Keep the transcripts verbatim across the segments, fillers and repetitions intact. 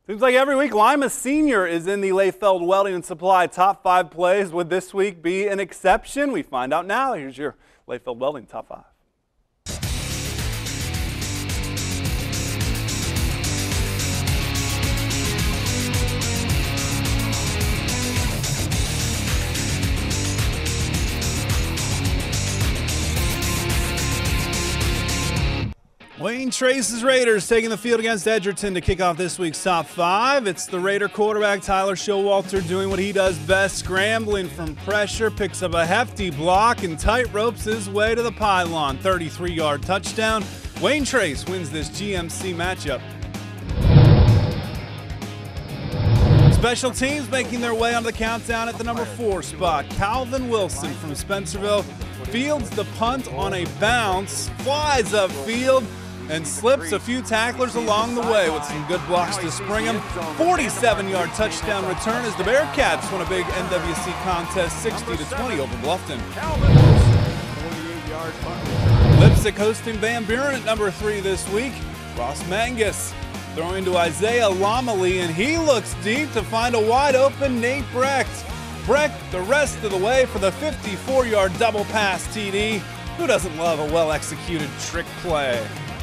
Seems like every week Lima Senior is in the Layfeld Welding and Supply top five plays. Would this week be an exception? We find out now. Here's your Layfeld Welding top five. Wayne Trace's Raiders taking the field against Edgerton to kick off this week's top five. It's the Raider quarterback Tyler Showalter doing what he does best, scrambling from pressure, picks up a hefty block and tight ropes his way to the pylon. thirty-three yard touchdown. Wayne Trace wins this G M C matchup. Special teams making their way on the countdown at the number four spot. Calvin Wilson from Spencerville fields the punt on a bounce, flies upfield, and slips a few tacklers along the way with some good blocks to spring him. forty-seven yard touchdown return as the Bearcats won a big N W C contest sixty to twenty over Bluffton. Lipsick hosting Van Buren at number three this week. Ross Mangus throwing to Isaiah Lomely, and he looks deep to find a wide open Nate Brecht. Brecht the rest of the way for the fifty-four yard double pass T D. Who doesn't love a well-executed trick play?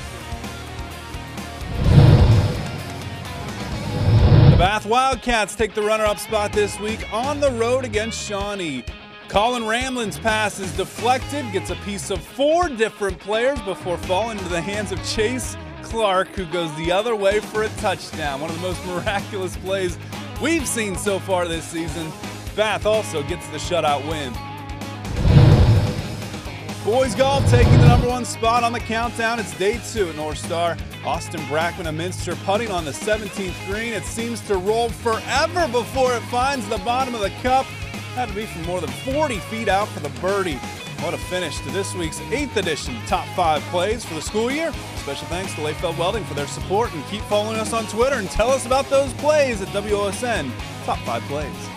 The Bath Wildcats take the runner-up spot this week on the road against Shawnee. Colin Ramlin's pass is deflected, gets a piece of four different players before falling into the hands of Chase Clark, who goes the other way for a touchdown. One of the most miraculous plays we've seen so far this season. Bath also gets the shutout win. Boys golf taking the number one spot on the countdown. It's day two at North Star. Austin Brackman of Minster putting on the seventeenth green. It seems to roll forever before it finds the bottom of the cup. Had to be from more than forty feet out for the birdie. What a finish to this week's eighth edition Top five Plays for the school year. Special thanks to Layfeld Welding for their support, and keep following us on Twitter and tell us about those plays at W O S N Top five Plays.